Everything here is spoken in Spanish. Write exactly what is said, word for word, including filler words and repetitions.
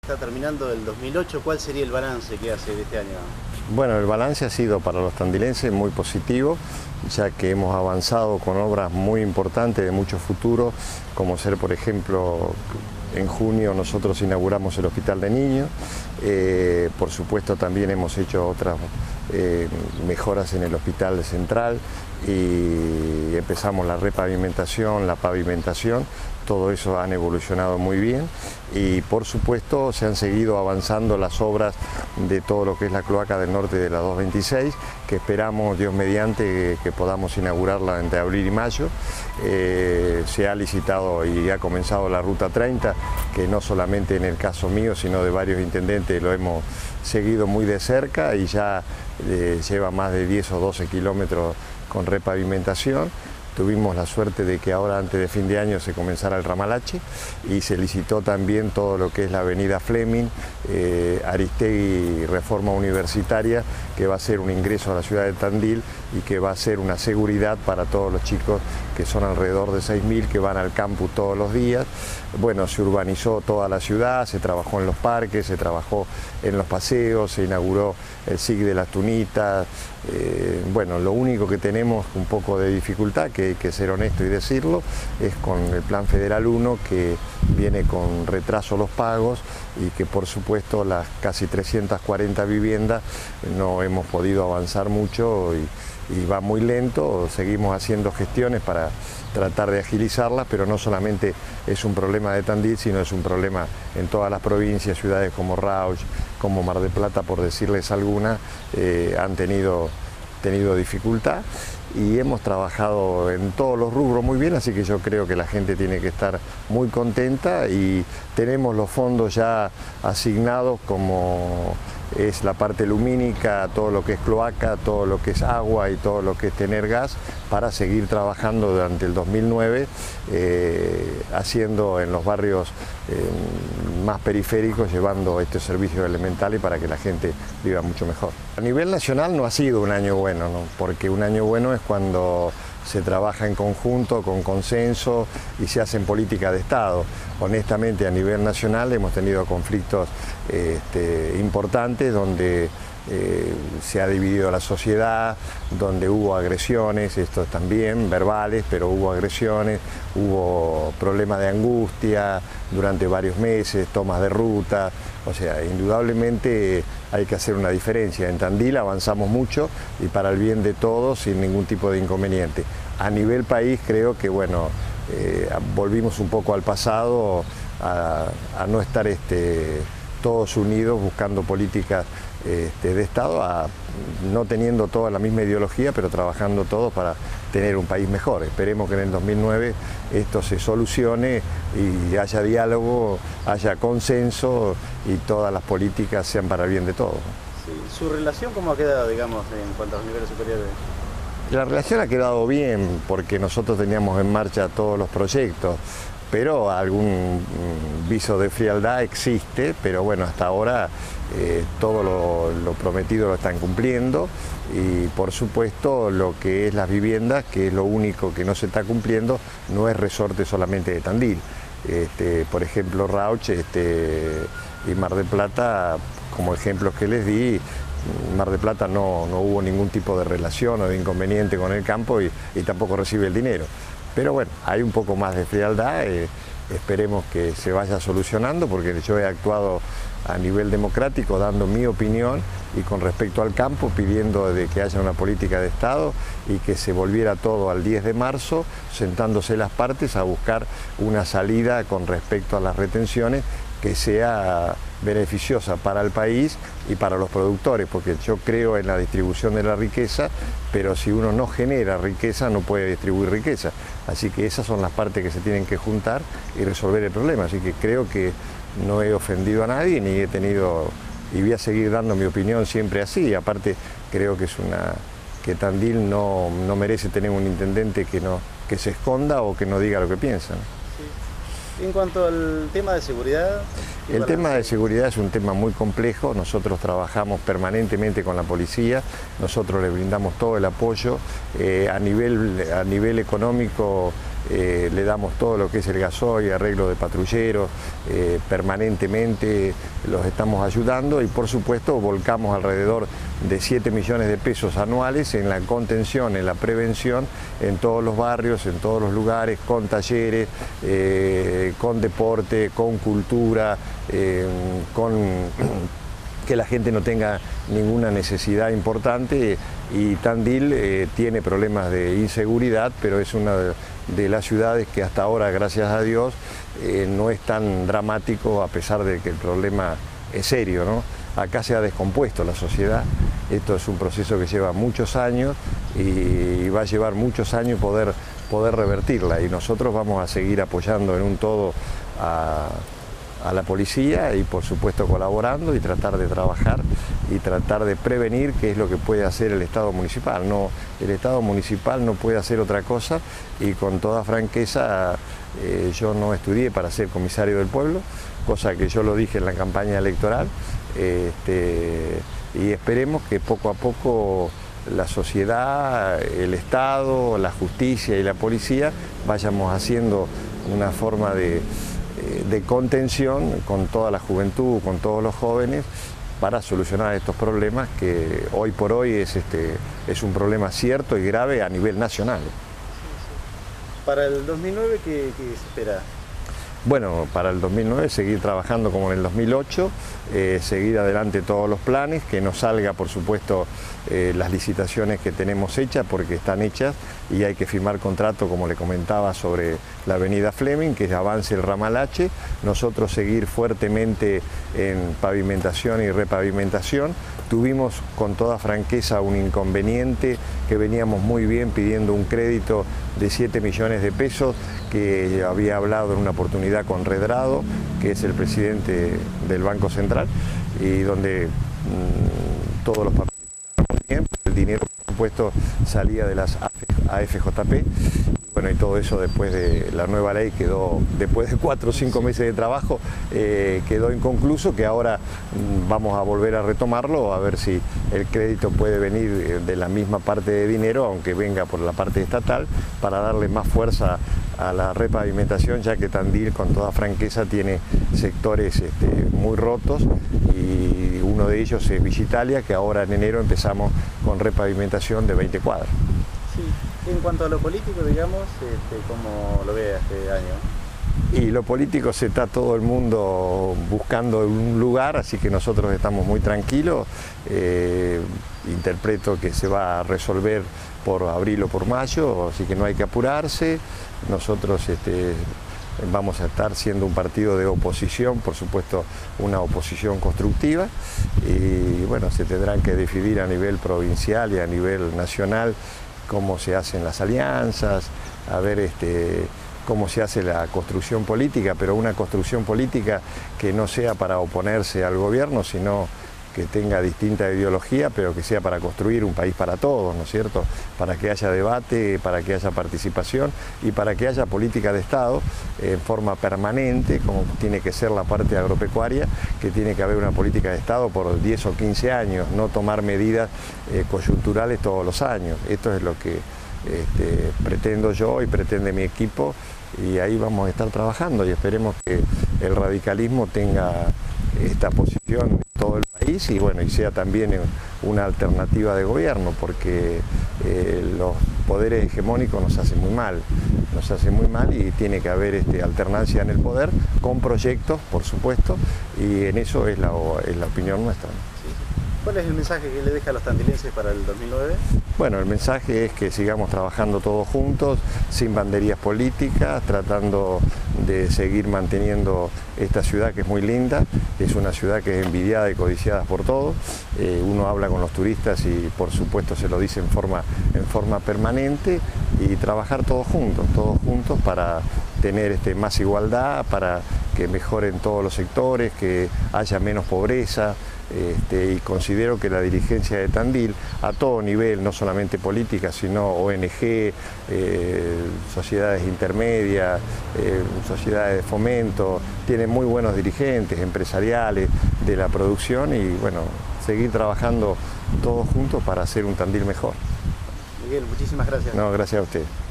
Está terminando el dos mil ocho, ¿cuál sería el balance que hace de este año? Bueno, el balance ha sido para los tandilenses muy positivo, ya que hemos avanzado con obras muy importantes de mucho futuro, como ser, por ejemplo, en junio nosotros inauguramos el Hospital de Niños, eh, por supuesto también hemos hecho otras eh, mejoras en el Hospital Central y empezamos la repavimentación, la pavimentación. Todo eso han evolucionado muy bien y por supuesto se han seguido avanzando las obras de todo lo que es la cloaca del norte de la dos veintiséis, que esperamos, Dios mediante, que, que podamos inaugurarla entre abril y mayo. Eh, se ha licitado y ha comenzado la Ruta treinta, que no solamente en el caso mío, sino de varios intendentes lo hemos seguido muy de cerca y ya eh, lleva más de diez o doce kilómetros con repavimentación. Tuvimos la suerte de que ahora antes de fin de año se comenzara el ramal H y se licitó también todo lo que es la avenida Fleming, eh, Aristegui Reforma Universitaria, que va a ser un ingreso a la ciudad de Tandil y que va a ser una seguridad para todos los chicos, que son alrededor de seis mil, que van al campus todos los días. Bueno, se urbanizó toda la ciudad, se trabajó en los parques, se trabajó en los paseos, se inauguró el S I C de las Tunitas. Eh, bueno, lo único que tenemos un poco de dificultad, que hay que ser honesto y decirlo, es con el Plan Federal uno, que viene con retraso los pagos y que por supuesto las casi trescientas cuarenta viviendas no hemos podido avanzar mucho y, y va muy lento. Seguimos haciendo gestiones para tratar de agilizarlas, pero no solamente es un problema de Tandil, sino es un problema en todas las provincias, ciudades como Rauch, como Mar del Plata, por decirles algunas, eh, han tenido, tenido dificultad y hemos trabajado en todos los rubros muy bien, así que yo creo que la gente tiene que estar muy contenta y tenemos los fondos ya asignados, como es la parte lumínica, todo lo que es cloaca, todo lo que es agua y todo lo que es tener gas, para seguir trabajando durante el dos mil nueve, eh, haciendo en los barrios eh, más periféricos, llevando estos servicios elementales para que la gente viva mucho mejor. A nivel nacional no ha sido un año bueno, ¿no? Porque un año bueno es cuando se trabaja en conjunto, con consenso y se hacen políticas de Estado. Honestamente, a nivel nacional hemos tenido conflictos este, importantes donde eh, se ha dividido la sociedad, donde hubo agresiones, esto también, verbales, pero hubo agresiones, hubo problemas de angustia durante varios meses, tomas de ruta. O sea, indudablemente hay que hacer una diferencia. En Tandil avanzamos mucho y para el bien de todos, sin ningún tipo de inconveniente. A nivel país creo que, bueno, eh, volvimos un poco al pasado, a, a no estar este, todos unidos buscando políticas este, de Estado, a, no teniendo toda la misma ideología, pero trabajando todos para tener un país mejor. Esperemos que en el dos mil nueve esto se solucione y haya diálogo, haya consenso y todas las políticas sean para el bien de todos. Sí. ¿Su relación cómo ha quedado, digamos, en cuanto a los niveles superiores? La relación ha quedado bien porque nosotros teníamos en marcha todos los proyectos, pero algún viso de frialdad existe, pero bueno, hasta ahora eh, todo lo, lo prometido lo están cumpliendo y por supuesto lo que es las viviendas, que es lo único que no se está cumpliendo, no es resorte solamente de Tandil. Este, por ejemplo, Rauch este, y Mar del Plata, como ejemplos que les di, Mar del Plata no, no hubo ningún tipo de relación o de inconveniente con el campo y, y tampoco recibe el dinero. Pero bueno, hay un poco más de frialdad, eh, esperemos que se vaya solucionando, porque yo he actuado a nivel democrático dando mi opinión y con respecto al campo pidiendo de que haya una política de Estado y que se volviera todo al diez de marzo, sentándose las partes a buscar una salida con respecto a las retenciones que sea beneficiosa para el país y para los productores, porque yo creo en la distribución de la riqueza, pero si uno no genera riqueza no puede distribuir riqueza. Así que esas son las partes que se tienen que juntar y resolver el problema. Así que creo que no he ofendido a nadie ni he tenido, y voy a seguir dando mi opinión siempre así. Aparte creo que es una que Tandil no, no merece tener un intendente que, no, que se esconda o que no diga lo que piensa. En cuanto al tema de seguridad... El tema de seguridad es un tema muy complejo, nosotros trabajamos permanentemente con la policía, nosotros le brindamos todo el apoyo, eh, a, nivel, a nivel económico eh, le damos todo lo que es el gasoil, arreglo de patrulleros, eh, permanentemente los estamos ayudando y por supuesto volcamos alrededor de siete millones de pesos anuales en la contención, en la prevención, en todos los barrios, en todos los lugares, con talleres, eh, con deporte, con cultura, eh, con que la gente no tenga ninguna necesidad importante y Tandil eh, tiene problemas de inseguridad, pero es una de, de las ciudades que hasta ahora, gracias a Dios, eh, no es tan dramático a pesar de que el problema es serio, ¿no? Acá se ha descompuesto la sociedad, esto es un proceso que lleva muchos años y va a llevar muchos años poder, poder revertirla y nosotros vamos a seguir apoyando en un todo a a la policía y por supuesto colaborando y tratar de trabajar y tratar de prevenir qué es lo que puede hacer el Estado municipal. No, el Estado municipal no puede hacer otra cosa y con toda franqueza eh, yo no estudié para ser comisario del pueblo, cosa que yo lo dije en la campaña electoral este, y esperemos que poco a poco la sociedad, el Estado, la justicia y la policía vayamos haciendo una forma de de contención con toda la juventud, con todos los jóvenes, para solucionar estos problemas que hoy por hoy es, este, es un problema cierto y grave a nivel nacional. Para el dos mil nueve, ¿qué, qué se espera? Bueno, para el dos mil nueve seguir trabajando como en el dos mil ocho, eh, seguir adelante todos los planes, que no salga por supuesto eh, las licitaciones que tenemos hechas porque están hechas y hay que firmar contrato como le comentaba sobre la avenida Fleming, que avance el ramal H, nosotros seguir fuertemente en pavimentación y repavimentación. Tuvimos con toda franqueza un inconveniente que veníamos muy bien pidiendo un crédito de siete millones de pesos que había hablado en una oportunidad con Redrado, que es el presidente del Banco Central, y donde mmm, todos los papeles estaban muy bien, el dinero por supuesto salía de las A F J P, bueno, y todo eso después de la nueva ley quedó, después de cuatro o cinco meses de trabajo, eh, quedó inconcluso, que ahora mmm, vamos a volver a retomarlo, a ver si el crédito puede venir de la misma parte de dinero, aunque venga por la parte estatal, para darle más fuerza a la repavimentación, ya que Tandil con toda franqueza tiene sectores este, muy rotos y uno de ellos es Villa Italia, que ahora en enero empezamos con repavimentación de veinte cuadras. Sí. En cuanto a lo político, digamos, este, ¿cómo lo ve este año? Y lo político se está todo el mundo buscando un lugar, así que nosotros estamos muy tranquilos. Eh, interpreto que se va a resolver por abril o por mayo, así que no hay que apurarse. Nosotros este, vamos a estar siendo un partido de oposición, por supuesto una oposición constructiva, y bueno, se tendrán que decidir a nivel provincial y a nivel nacional cómo se hacen las alianzas, a ver este, cómo se hace la construcción política, pero una construcción política que no sea para oponerse al gobierno, sino que tenga distinta ideología, pero que sea para construir un país para todos, ¿no es cierto? Para que haya debate, para que haya participación y para que haya política de Estado en forma permanente, como tiene que ser la parte agropecuaria, que tiene que haber una política de Estado por diez o quince años, no tomar medidas eh, coyunturales todos los años. Esto es lo que este, pretendo yo y pretende mi equipo, y ahí vamos a estar trabajando y esperemos que el radicalismo tenga esta posición en todo el país y bueno, y sea también una alternativa de gobierno, porque eh, los poderes hegemónicos nos hacen muy mal, nos hacen muy mal y tiene que haber este, alternancia en el poder, con proyectos, por supuesto, y en eso es la, es la opinión nuestra. ¿Cuál es el mensaje que le deja a los tandilenses para el dos mil nueve? Bueno, el mensaje es que sigamos trabajando todos juntos, sin banderías políticas, tratando de seguir manteniendo esta ciudad que es muy linda, es una ciudad que es envidiada y codiciada por todos. Eh, uno habla con los turistas y por supuesto se lo dice en forma, en forma permanente, y trabajar todos juntos, todos juntos para tener este, más igualdad, para que mejoren todos los sectores, que haya menos pobreza. Este, y considero que la dirigencia de Tandil, a todo nivel, no solamente política, sino O N G, eh, sociedades intermedias, eh, sociedades de fomento, tiene muy buenos dirigentes empresariales de la producción y bueno, seguir trabajando todos juntos para hacer un Tandil mejor. Miguel, muchísimas gracias. No, gracias a usted.